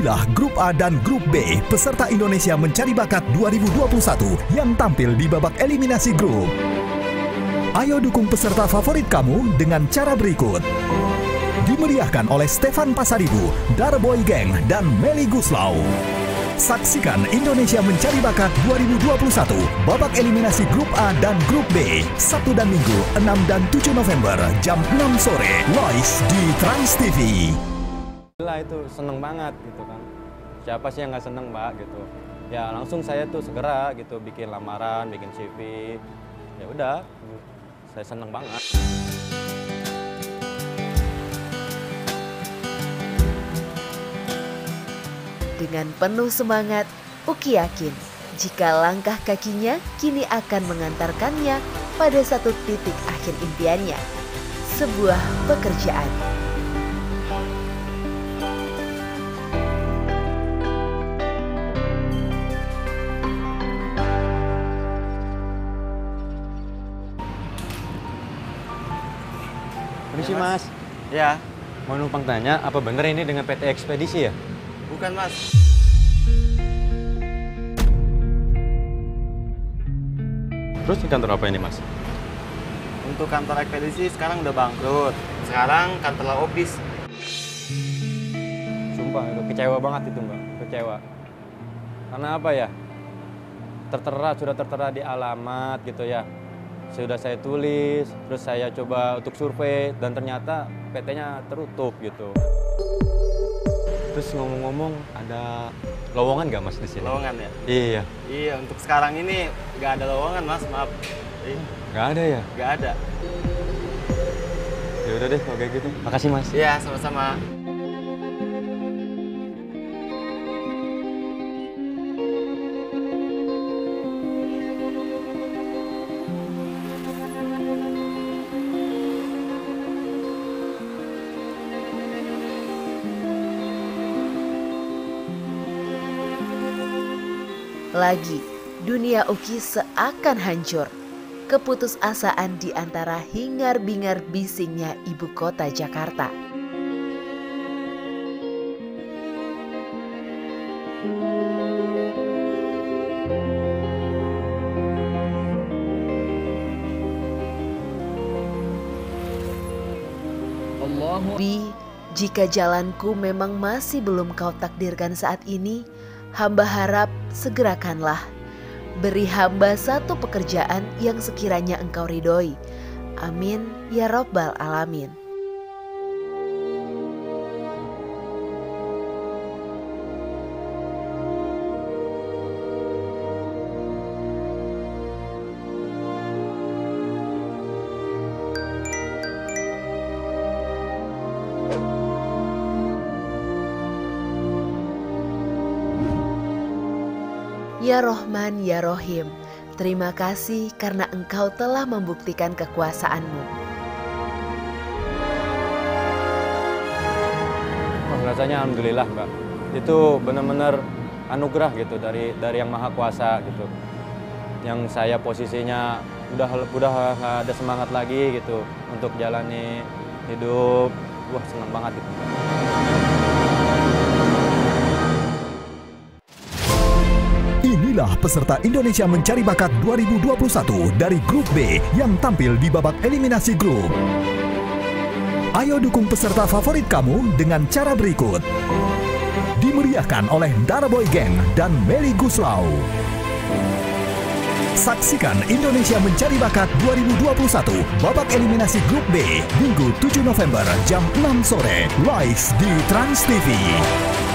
Inilah Grup A dan Grup B peserta Indonesia Mencari Bakat 2021 yang tampil di babak eliminasi grup. Ayo dukung peserta favorit kamu dengan cara berikut. Dimeriahkan oleh Stefan Pasaribu, Darboy Gang, dan Melly Guslau. Saksikan Indonesia Mencari Bakat 2021 babak eliminasi Grup A dan Grup B Sabtu dan Minggu 6 dan 7 November jam 6 sore live di Trans TV. Itu seneng banget gitu kan. Siapa sih yang nggak seneng, Mbak, gitu. Ya langsung saya tuh segera gitu bikin lamaran, bikin CV. Ya udah, saya seneng banget. Dengan penuh semangat, Uki yakin jika langkah kakinya kini akan mengantarkannya pada satu titik akhir impiannya, sebuah pekerjaan. Permisi, Mas. Ya, mau numpang tanya, apa bener ini dengan PT Ekspedisi ya? Bukan, Mas. Terus di kantor apa ini, Mas? Untuk kantor ekspedisi sekarang udah bangkrut. Sekarang kantor office. Sumpah, kecewa banget itu, Mbak. Kecewa. Karena apa ya? Sudah tertera di alamat gitu ya. Sudah saya tulis, terus saya coba untuk survei, dan ternyata PT-nya tertutup gitu. Terus ngomong-ngomong, ada lowongan nggak, Mas, di sini? Lowongan ya? Iya. Iya, untuk sekarang ini nggak ada lowongan, Mas. Maaf. Nggak ada ya? Nggak ada. Ya udah deh, kalau kayak gitu. Makasih, Mas. Iya, sama-sama. Lagi, dunia Uki seakan hancur. Keputusasaan di antara hingar-bingar bisingnya ibu kota Jakarta. Bi, jika jalanku memang masih belum kau takdirkan saat ini, hamba harap segerakanlah. Beri hamba satu pekerjaan yang sekiranya engkau ridhoi. Amin ya Rabbal Alamin. Ya Rohman, Ya Rohim, terima kasih karena Engkau telah membuktikan kekuasaan-Mu. Rasanya alhamdulillah, Mbak. Itu benar-benar anugerah gitu dari Yang Maha Kuasa gitu. Yang saya posisinya udah nggak ada semangat lagi gitu untuk jalani hidup. Wah, senang banget gitu. Inilah peserta Indonesia Mencari Bakat 2021 dari Grup B yang tampil di babak eliminasi grup. Ayo dukung peserta favorit kamu dengan cara berikut. Dimeriahkan oleh Darboy Gang dan Melly Guslau. Saksikan Indonesia Mencari Bakat 2021 babak eliminasi Grup B Minggu 7 November jam 6 sore live di Trans TV.